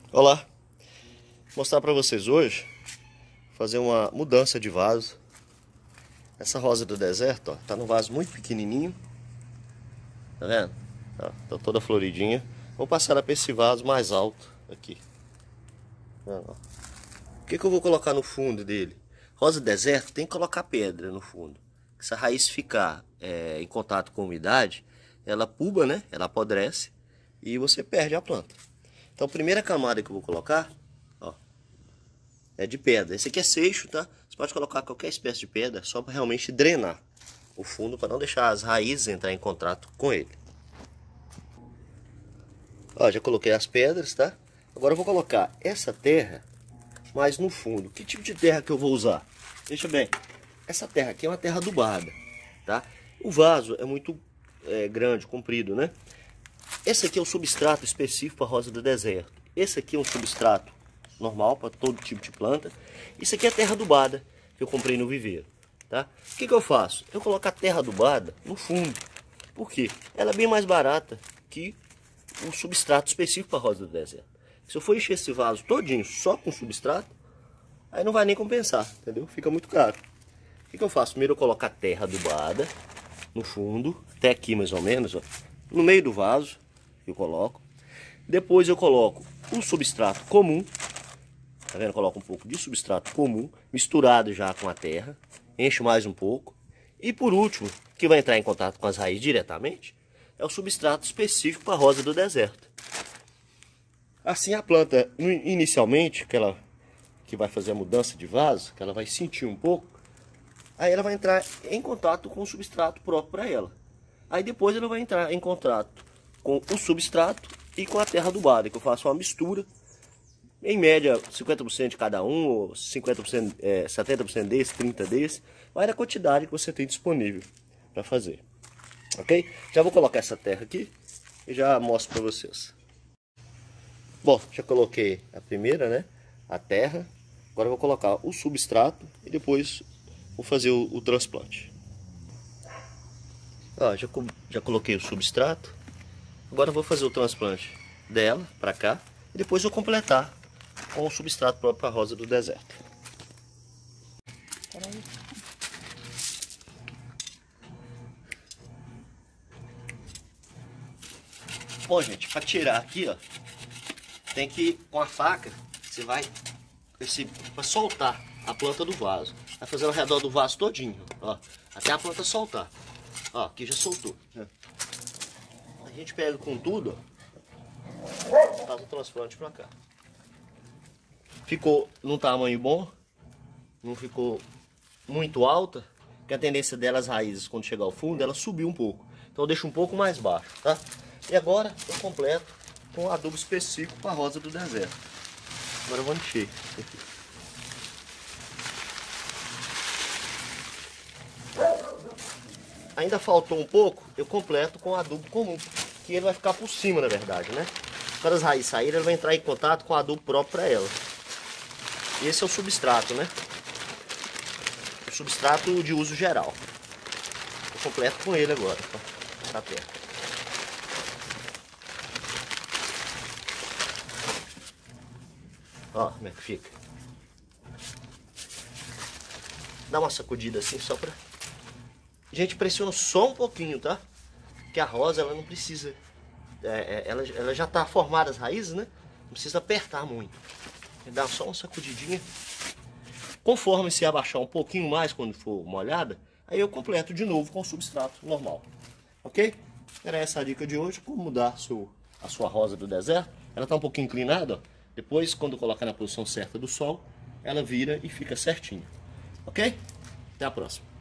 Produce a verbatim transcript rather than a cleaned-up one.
Olá, vou mostrar para vocês hoje fazer uma mudança de vaso. Essa rosa do deserto, ó, tá num vaso muito pequenininho, tá vendo? Ó, tá toda floridinha. Vou passar ela para esse vaso mais alto aqui. Tá vendo, ó? O que que eu vou colocar no fundo dele? Rosa do deserto tem que colocar pedra no fundo. Se a raiz ficar é, em contato com a umidade, ela puba, né? Ela apodrece e você perde a planta. Então a primeira camada que eu vou colocar, ó, é de pedra. Esse aqui é seixo, tá? Você pode colocar qualquer espécie de pedra só para realmente drenar o fundo, para não deixar as raízes entrar em contato com ele. Ó, já coloquei as pedras, tá? Agora eu vou colocar essa terra mais no fundo. Que tipo de terra que eu vou usar? Veja bem, essa terra aqui é uma terra adubada, tá? O vaso é muito é, grande, comprido, né? Esse aqui é o substrato específico para a rosa do deserto. Esse aqui é um substrato normal para todo tipo de planta. Isso aqui é terra adubada que eu comprei no viveiro, tá? O que que eu faço? Eu coloco a terra adubada no fundo. Por quê? Ela é bem mais barata que um substrato específico para a rosa do deserto. Se eu for encher esse vaso todinho só com substrato, aí não vai nem compensar, entendeu? Fica muito caro. O que que eu faço? Primeiro eu coloco a terra adubada no fundo, até aqui mais ou menos, ó, no meio do vaso eu coloco. Depois eu coloco um substrato comum, tá vendo? Eu coloco um pouco de substrato comum, misturado já com a terra, encho mais um pouco. E por último, que vai entrar em contato com as raízes diretamente, é o substrato específico para a rosa do deserto. Assim a planta, inicialmente, que ela que vai fazer a mudança de vaso, que ela vai sentir um pouco, aí ela vai entrar em contato com o substrato próprio para ela. Aí depois ela vai entrar em contato com o substrato e com a terra adubada, que eu faço uma mistura, em média cinquenta por cento de cada um, ou cinquenta por cento, é, setenta por cento desse, trinta por cento desse, vai da quantidade que você tem disponível para fazer. Ok? Já vou colocar essa terra aqui e já mostro para vocês. Bom, já coloquei a primeira, né? A terra. Agora eu vou colocar o substrato e depois vou fazer o, o transplante. Ó, já, já coloquei o substrato. Agora eu vou fazer o transplante dela para cá e depois eu completar com o substrato próprio para a rosa do deserto. Bom, gente, para tirar aqui, ó, tem que com a faca você vai para soltar a planta do vaso. Vai fazer ao redor do vaso todinho, ó, até a planta soltar. Ó, aqui já soltou. A gente pega com tudo, ó, faz o transplante para cá. Ficou num tamanho bom, não ficou muito alta, que a tendência delas, as raízes, quando chegar ao fundo, ela subir um pouco. Então eu deixo um pouco mais baixo, tá? E agora eu completo com adubo específico para a rosa do deserto. Agora eu vou encher aqui. Ainda faltou um pouco, eu completo com adubo comum, que ele vai ficar por cima, na verdade, né? Quando as raízes saírem, ele vai entrar em contato com o adubo próprio para ela. E esse é o substrato, né? O substrato de uso geral. Eu completo com ele agora, tá? Tá perto. Ó, como é que fica. Dá uma sacudida assim só pra... Gente, pressiona só um pouquinho, tá? Porque a rosa, ela não precisa... É, ela, ela já tá formada as raízes, né? Não precisa apertar muito. Dá só uma sacudidinha. Conforme se abaixar um pouquinho mais quando for molhada, aí eu completo de novo com o substrato normal. Ok? Era essa a dica de hoje, como mudar seu, a sua rosa do deserto. Ela tá um pouquinho inclinada, ó. Depois, quando colocar na posição certa do sol, ela vira e fica certinho. Ok? Até a próxima.